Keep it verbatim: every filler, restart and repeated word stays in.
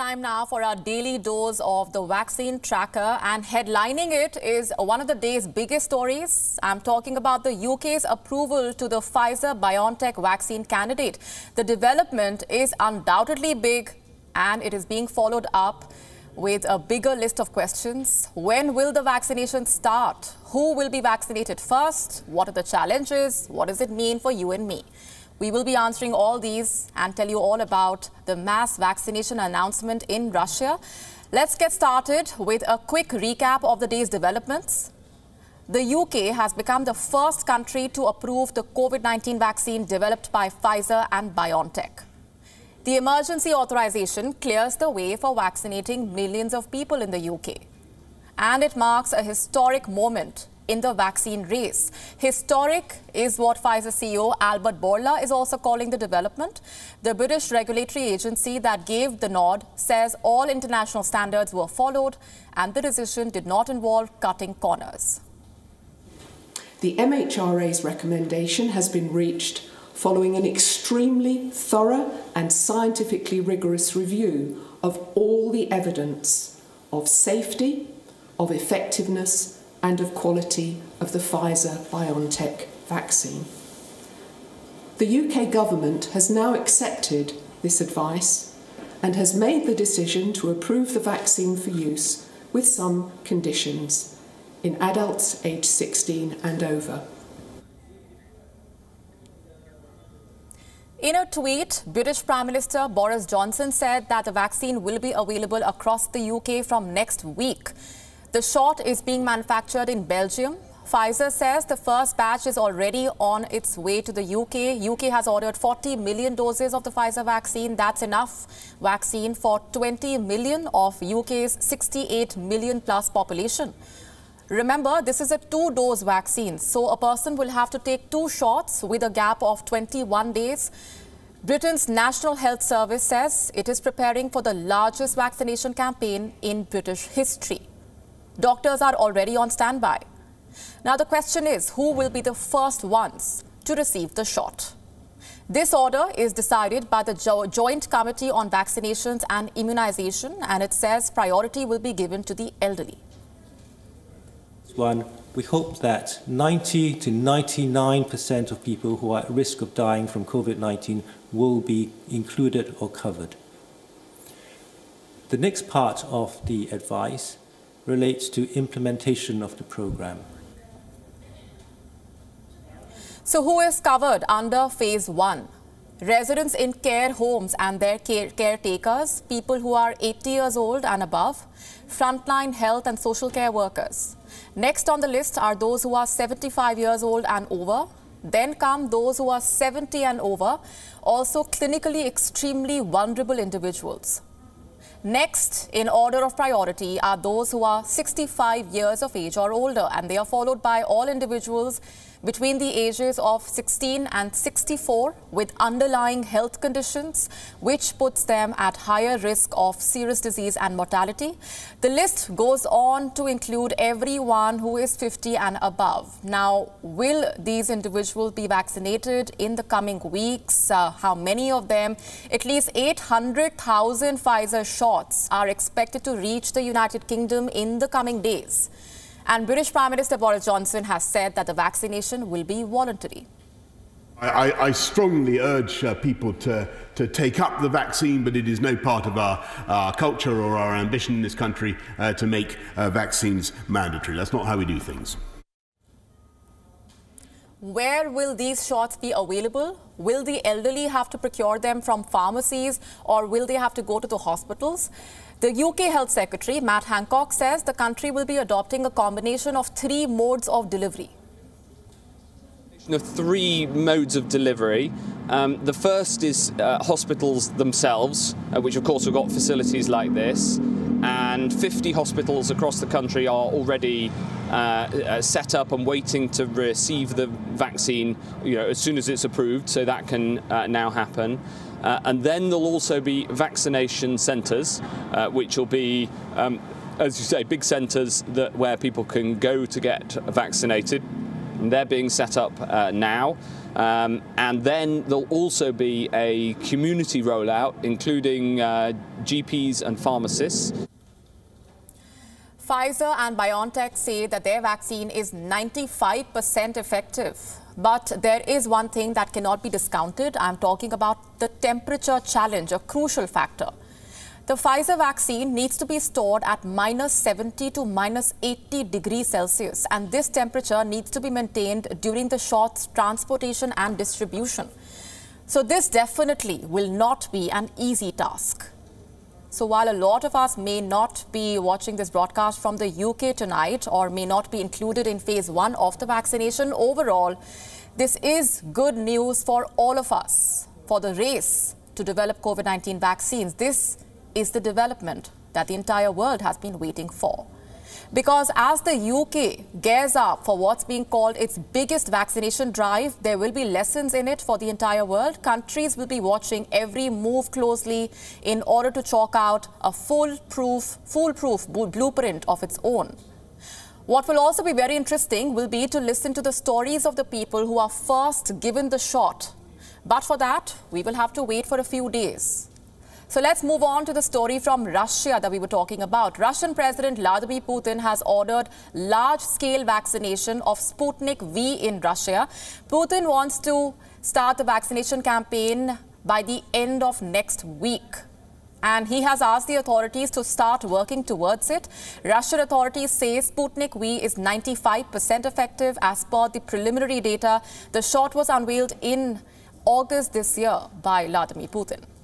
time now for our daily dose of the vaccine tracker, and headlining it is one of the day's biggest stories. I'm talking about the U K's approval to the Pfizer-BioNTech vaccine candidate. The development is undoubtedly big, and it is being followed up with a bigger list of questions. When will the vaccination start? Who will be vaccinated first? What are the challenges? What does it mean for you and me? We will be answering all these and tell you all about the mass vaccination announcement in Russia. Let's get started with a quick recap of the day's developments. The U K has become the first country to approve the COVID nineteen vaccine developed by Pfizer and BioNTech. The emergency authorization clears the way for vaccinating millions of people in the U K. And it marks a historic moment in the vaccine race. Historic is what Pfizer C E O Albert Bourla is also calling the development. The British regulatory agency that gave the nod says all international standards were followed and the decision did not involve cutting corners. The M H R A's recommendation has been reached following an extremely thorough and scientifically rigorous review of all the evidence of safety, of effectiveness, and of quality of the Pfizer-BioNTech vaccine. The U K government has now accepted this advice and has made the decision to approve the vaccine for use with some conditions in adults aged sixteen and over. In a tweet, British Prime Minister Boris Johnson said that the vaccine will be available across the U K from next week. The shot is being manufactured in Belgium. Pfizer says the first batch is already on its way to the U K. U K has ordered forty million doses of the Pfizer vaccine. That's enough vaccine for twenty million of U K's sixty-eight million plus population. Remember, this is a two-dose vaccine, so a person will have to take two shots with a gap of twenty-one days. Britain's National Health Service says it is preparing for the largest vaccination campaign in British history. Doctors are already on standby. Now the question is, who will be the first ones to receive the shot? This order is decided by the jo Joint Committee on Vaccinations and Immunization, and it says priority will be given to the elderly. One, we hope that ninety to ninety-nine percent of people who are at risk of dying from COVID nineteen will be included or covered. The next part of the advice relates to implementation of the program. So who is covered under phase one? Residents in care homes and their care caretakers, people who are eighty years old and above, frontline health and social care workers. Next on the list are those who are seventy-five years old and over. Then come those who are seventy and over, also clinically extremely vulnerable individuals. Next, in order of priority, are those who are sixty-five years of age or older, and they are followed by all individuals between the ages of sixteen and sixty-four with underlying health conditions, which puts them at higher risk of serious disease and mortality. The list goes on to include everyone who is fifty and above. Now, will these individuals be vaccinated in the coming weeks? Uh, how many of them? At least eight hundred thousand Pfizer shots are expected to reach the United Kingdom in the coming days. And British Prime Minister Boris Johnson has said that the vaccination will be voluntary. I, I strongly urge uh, people to, to take up the vaccine, but it is no part of our, our culture or our ambition in this country uh, to make uh, vaccines mandatory. That's not how we do things. Where will these shots be available? Will the elderly have to procure them from pharmacies, or will they have to go to the hospitals? The U K Health Secretary, Matt Hancock, says the country will be adopting a combination of three modes of delivery. Of three modes of delivery. Um, the first is uh, hospitals themselves, uh, which of course have got facilities like this, and fifty hospitals across the country are already uh, uh, set up and waiting to receive the vaccine, you know, as soon as it's approved, so that can uh, now happen. Uh, and then there'll also be vaccination centres, uh, which will be, um, as you say, big centres that where people can go to get vaccinated. And they're being set up uh, now. Um, and then there'll also be a community rollout, including uh, G Ps and pharmacists. Pfizer and BioNTech say that their vaccine is ninety-five percent effective. But there is one thing that cannot be discounted. I'm talking about the temperature challenge, a crucial factor. The Pfizer vaccine needs to be stored at minus seventy to minus eighty degrees Celsius, and this temperature needs to be maintained during the shot's transportation and distribution. So this definitely will not be an easy task. So while a lot of us may not be watching this broadcast from the U K tonight or may not be included in phase one of the vaccination, overall, this is good news for all of us for the race to develop COVID nineteen vaccines. This is the development that the entire world has been waiting for. Because as the U K gears up for what's being called its biggest vaccination drive, there will be lessons in it for the entire world. Countries will be watching every move closely in order to chalk out a foolproof, foolproof blueprint of its own. What will also be very interesting will be to listen to the stories of the people who are first given the shot. But for that, we will have to wait for a few days. So let's move on to the story from Russia that we were talking about. Russian President Vladimir Putin has ordered large-scale vaccination of Sputnik V in Russia. Putin wants to start the vaccination campaign by the end of next week. And he has asked the authorities to start working towards it. Russian authorities say Sputnik V is ninety-five percent effective as per the preliminary data. The shot was unveiled in August this year by Vladimir Putin.